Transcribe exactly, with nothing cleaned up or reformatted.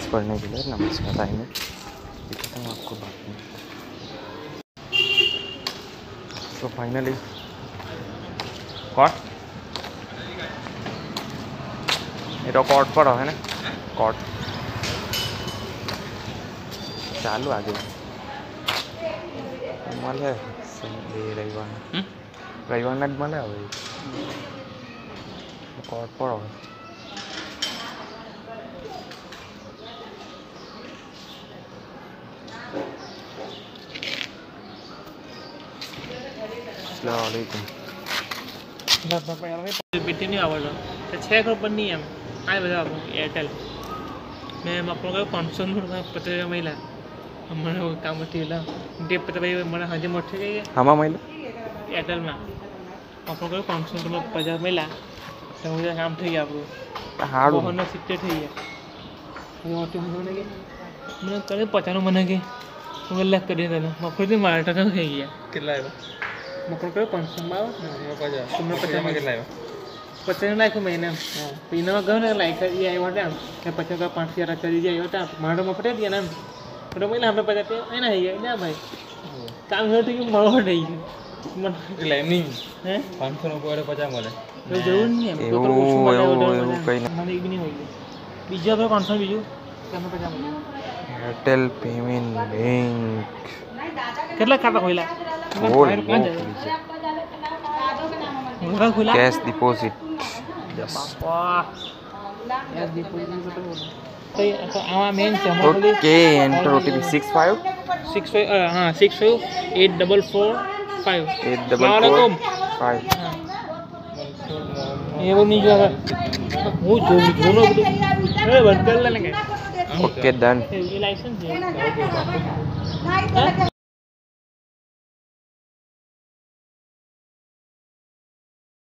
पढ़ने के लिए नमस्कार टाइम दिखाता हूँ आपको बाद में। तो फाइनली कॉट ये कॉट पर है ना कॉट चालू आगे मले रविवार रविवार ना मले હવે कॉट पर હવે अस्सलाम वालेकुम बेटी नहीं आवड़ो तो छः खबर नहीं है आए बता आपको एयरटेल मैं आपको कहो पाँच सौ पचास महिला हमारे काम थी डे पता भाई मैंने हाँ जी मोटे गई हमा महिला एयरटेल में आपको कहो पाँच सौ रुपये पचास महिला तो मुझे काम थी आपको हार्ड होना सीटे थी है मोटे होने के मैंने करे पचानो मना के वो लग कर दिया था मैं खुद ही मारता था है ये किला है मैं कहो पाँच सौ मार पचास तुमने पचास में किला है पचास लाख महीने पीने में गए लाइक ये आई वाटे क्या पचास का पाँच हजार कर दीजिए आई वाटे मारो में पटे दिया ना तो महिला हमें पचास है ना है ना भाई काम हो तो कि मरो नहीं मन ले नहीं हैं पाँच सौ रुपये पचास वाले तो जरूर नहीं है तो वो कहीं मैंने भी नहीं होगी बीजा तो कौन सा बीजू क्या मैं पचास एयरटेल पेमेंट बैंक कितना खाता खोला खोला cash deposit okay enter OTP six five six five हाँ six five eight double four five eight double four five ये वो नहीं जाएगा वो जो दोनों अरे बंद कर लेंगे ओके डन ये लाइसेंस है